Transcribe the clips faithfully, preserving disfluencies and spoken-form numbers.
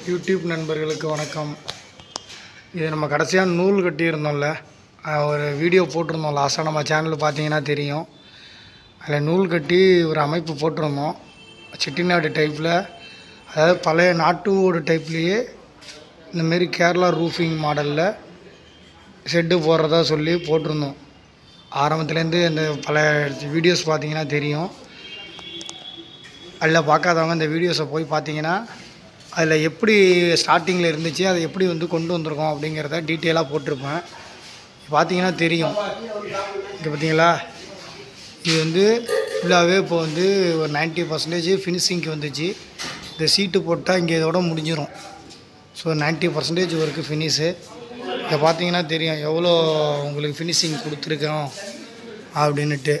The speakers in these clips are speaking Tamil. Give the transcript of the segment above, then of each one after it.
யூடியூப் நண்பர்களுக்கு வணக்கம். இது நம்ம கடைசியாக நூல் கட்டியிருந்தோம்ல, ஒரு வீடியோ போட்டிருந்தோம். லாஸ்ட்டாக நம்ம சேனலில் பார்த்தீங்கன்னா தெரியும். அதில் நூல் கட்டி ஒரு அமைப்பு போட்டிருந்தோம். செட்டிநாடு டைப்பில், அதாவது பழைய நாட்டு ஓடு டைப்லேயே இந்தமாரி கேரளா ரூஃபிங் மாடலில் ஷெட்டு போடுறதா சொல்லி போட்டிருந்தோம். ஆரம்பத்துலேருந்து இந்த பழைய வீடியோஸ் பார்த்தீங்கன்னா தெரியும். அதில் பார்க்காதவங்க இந்த வீடியோஸை போய் பார்த்தீங்கன்னா அதில் எப்படி ஸ்டார்டிங்கில் இருந்துச்சு, அதை எப்படி வந்து கொண்டு வந்திருக்கோம் அப்படிங்கிறத டீட்டெயிலாக போட்டிருப்பேன். பார்த்தீங்கன்னா தெரியும். இங்கே பார்த்தீங்களா, இது வந்து ஃபுல்லாகவே இப்போ வந்து ஒரு நைன்ட்டி பர்சன்டேஜ் ஃபினிஷிங்க்கு வந்துச்சு. இந்த சீட்டு போட்டால் இங்கே இதோட முடிஞ்சிடும். So ninety percentage work finish. இதை பார்த்தீங்கன்னா தெரியும் எவ்வளோ உங்களுக்கு ஃபினிஷிங் கொடுத்துருக்கோம் அப்படின்ட்டு.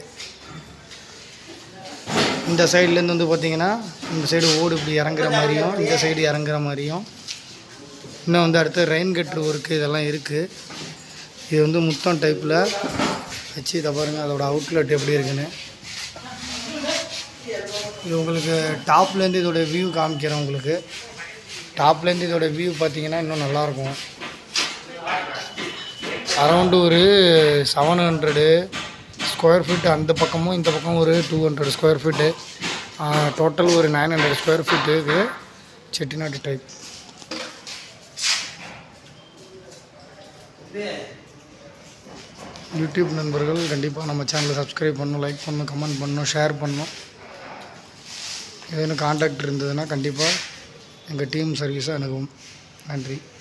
இந்த சைட்லேருந்து வந்து பார்த்திங்கன்னா இந்த சைடு ஓடு இப்படி இறங்குற மாதிரியும், இந்த சைடு இறங்குற மாதிரியும், இன்னும் வந்து அடுத்து ரெயின் கட்ரு ஒர்க்கு இதெல்லாம் இருக்குது. இது வந்து முத்தம் டைப்பில் வச்சு இதை பாருங்கள் அதோட அவுட்லெட் எப்படி இருக்குன்னு. இது உங்களுக்கு டாப்லேருந்து இதோட வியூ காமிக்கிறேன். உங்களுக்கு டாப்லேருந்து இதோட வியூ பார்த்திங்கன்னா இன்னும் நல்லாயிருக்கும். அரௌண்டு ஒரு செவன் ஹண்ட்ரடு ஸ்கொயர் ஃபீட் அந்த பக்கமும் இந்த பக்கம் ஒரு two hundred square feet, total ஒரு நைன் ஹண்ட்ரட் ஸ்கொயர் ஃபீட்டு. இது செட்டிநாடு டைப். யூடியூப் நண்பர்கள் கண்டிப்பாக நம்ம சேனலை சப்ஸ்கிரைப் பண்ணணும், லைக் பண்ணணும், கமெண்ட் பண்ணணும், ஷேர் பண்ணணும். ஏதேனும் கான்டாக்ட் இருந்ததுன்னா கண்டிப்பாக எங்கள் டீம் சர்வீஸை அணுகும். நன்றி.